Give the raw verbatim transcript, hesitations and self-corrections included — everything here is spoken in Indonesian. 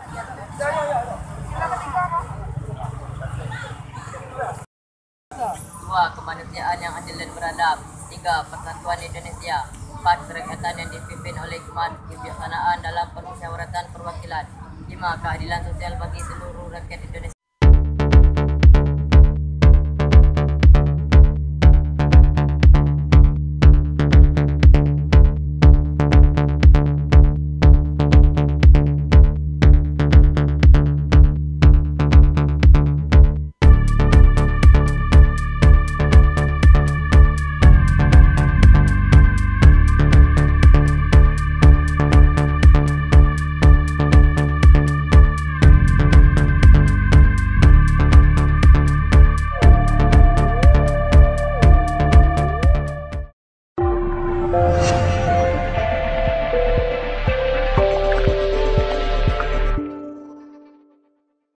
Dua, kemanusiaan yang adil dan beradab. Tiga, persatuan Indonesia. Empat, kerakyatan yang dipimpin oleh kebijaksanaan dalam permusyawaratan perwakilan. Lima, keadilan sosial bagi seluruh rakyat Indonesia.